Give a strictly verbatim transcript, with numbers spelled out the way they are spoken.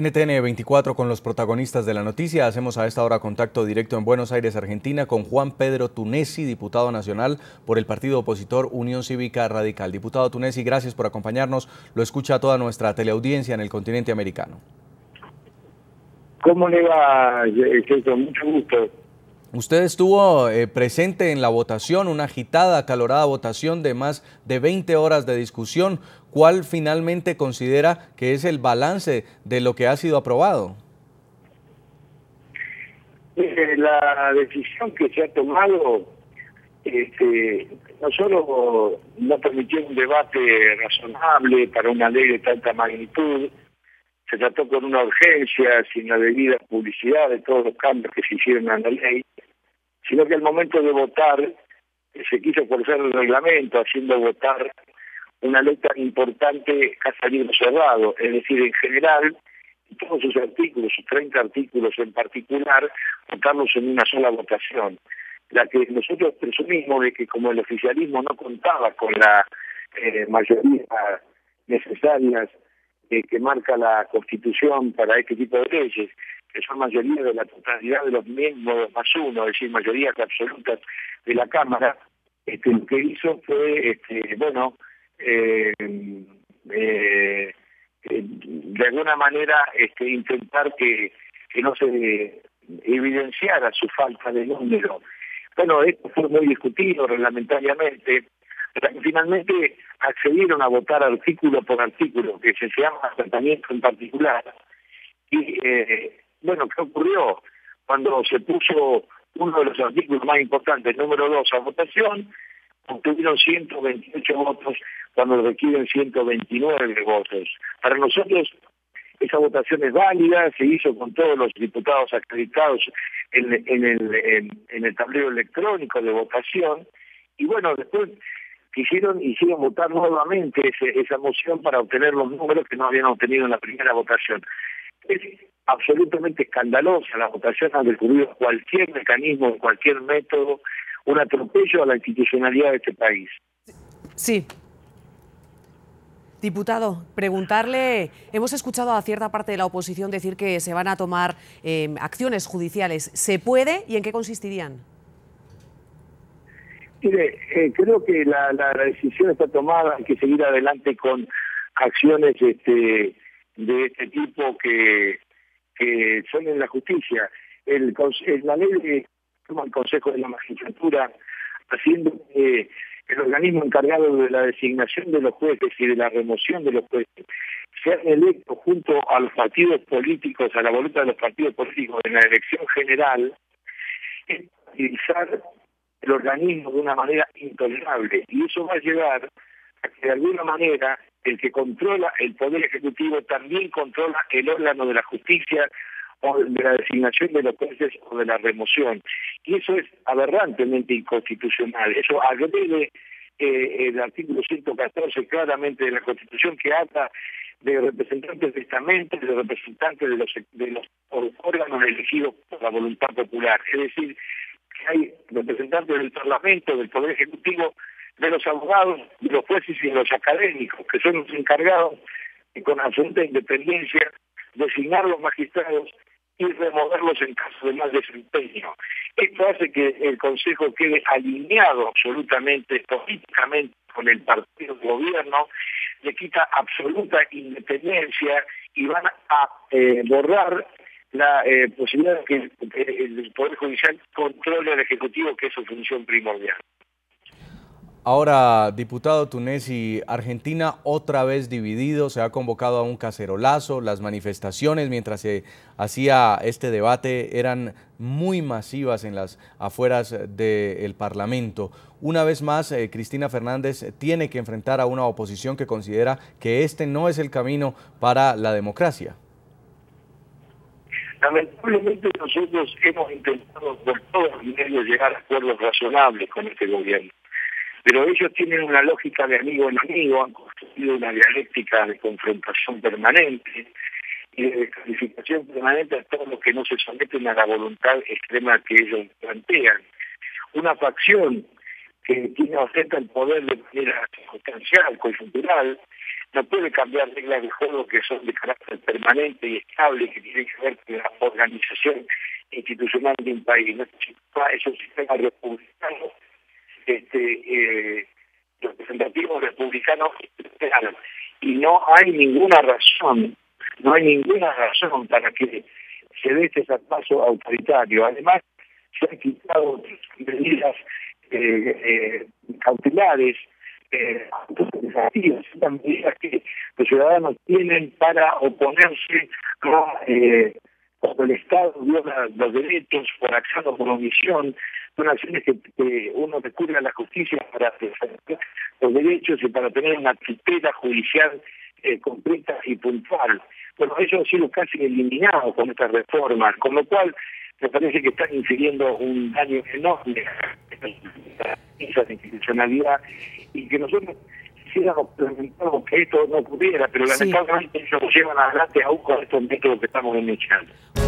N T N veinticuatro con los protagonistas de la noticia. Hacemos a esta hora contacto directo en Buenos Aires, Argentina, con Juan Pedro Tunesi, diputado nacional por el partido opositor Unión Cívica Radical. Diputado Tunesi, gracias por acompañarnos. Lo escucha toda nuestra teleaudiencia en el continente americano. ¿Cómo le va, Con mucho gusto. Usted estuvo eh, presente en la votación, una agitada, acalorada votación de más de veinte horas de discusión. ¿Cuál finalmente considera que es el balance de lo que ha sido aprobado? Eh, la decisión que se ha tomado este, no solo no permitió un debate razonable para una ley de tanta magnitud, se trató con una urgencia, sin la debida publicidad de todos los cambios que se hicieron a la ley, sino que al momento de votar se quiso forzar el reglamento, haciendo votar una ley tan importante casi a libro cerrado, es decir, en general, todos sus artículos, sus treinta artículos en particular, votarlos en una sola votación. La que nosotros presumimos de que como el oficialismo no contaba con la eh, mayoría necesarias eh, que marca la Constitución para este tipo de leyes, que son mayoría de la totalidad de los miembros más uno, es decir, mayorías absolutas de la Cámara, este, lo que hizo fue, este, bueno, eh, eh, eh, de alguna manera este, intentar que, que no se evidenciara su falta de número. Bueno, esto fue muy discutido reglamentariamente, pero finalmente accedieron a votar artículo por artículo, que se llama tratamiento en particular. Y, eh, bueno, ¿qué ocurrió? Cuando se puso uno de los artículos más importantes, número dos, a votación, obtuvieron ciento veintiocho votos cuando requieren ciento veintinueve votos. Para nosotros esa votación es válida, se hizo con todos los diputados acreditados en, en, el, en, en el tablero electrónico de votación, y bueno, después quisieron, hicieron votar nuevamente ese, esa moción para obtener los números que no habían obtenido en la primera votación. Es absolutamente escandalosa la votación, ha recurrido a cualquier mecanismo, cualquier método, un atropello a la institucionalidad de este país. Sí. Diputado, preguntarle, hemos escuchado a cierta parte de la oposición decir que se van a tomar eh, acciones judiciales. ¿Se puede y en qué consistirían? Mire, eh, creo que la, la, la decisión está tomada, hay que seguir adelante con acciones este, de este tipo que, que son en la justicia. El, el, la ley de el Consejo de la Magistratura, haciendo que el organismo encargado de la designación de los jueces y de la remoción de los jueces sean electos junto a los partidos políticos, a la voluntad de los partidos políticos en la elección general, es utilizar el organismo de una manera intolerable, y eso va a llevar a que de alguna manera el que controla el Poder Ejecutivo también controla el órgano de la justicia o de la designación de los jueces o de la remoción. Y eso es aberrantemente inconstitucional. Eso agrede eh, el artículo ciento catorce claramente de la Constitución, que habla de representantes de estamentos, de representantes de los, de los órganos elegidos por la voluntad popular. Es decir, que hay representantes del Parlamento, del Poder Ejecutivo, de los abogados, de los jueces y de los académicos, que son los encargados y con absoluta independencia designar los magistrados y removerlos en caso de mal desempeño. Esto hace que el Consejo quede alineado absolutamente, políticamente, con el partido de gobierno, le quita absoluta independencia y van a eh, borrar la eh, posibilidad de que eh, el Poder Judicial controle al Ejecutivo, que es su función primordial. Ahora, diputado Tunesi, Argentina otra vez dividido, se ha convocado a un cacerolazo, las manifestaciones mientras se hacía este debate eran muy masivas en las afueras del Parlamento. Una vez más, eh, Cristina Fernández tiene que enfrentar a una oposición que considera que este no es el camino para la democracia. Lamentablemente nosotros hemos intentado por todos los medios llegar a acuerdos razonables con este gobierno. Pero ellos tienen una lógica de amigo en amigo, han construido una dialéctica de confrontación permanente y de descalificación permanente a todos los que no se someten a la voluntad extrema que ellos plantean. Una facción que tiene ostenta el poder de manera circunstancial, coyuntural, no puede cambiar reglas de juego que son de carácter permanente y estable, que tienen que ver con la organización institucional de un país. Nuestro sistema es un sistema republicano, este, eh, representativo republicano, y no hay ninguna razón, no hay ninguna razón para que se dé este paso autoritario. Además, se han quitado medidas eh, eh, cautelares, eh, estas medidas que los ciudadanos tienen para oponerse a eh, cuando el Estado viola los derechos por acción o por omisión. Son acciones que, que uno recurre a la justicia para defender los derechos y para tener una tutela judicial eh, completa y puntual. Bueno, eso ha sido casi eliminado con estas reformas, con lo cual me parece que están infiriendo un daño enorme a esa institucionalidad y que nosotros quisiéramos que esto no ocurriera, pero lamentablemente sí, ellos lo llevan adelante aún con estos métodos que estamos iniciando.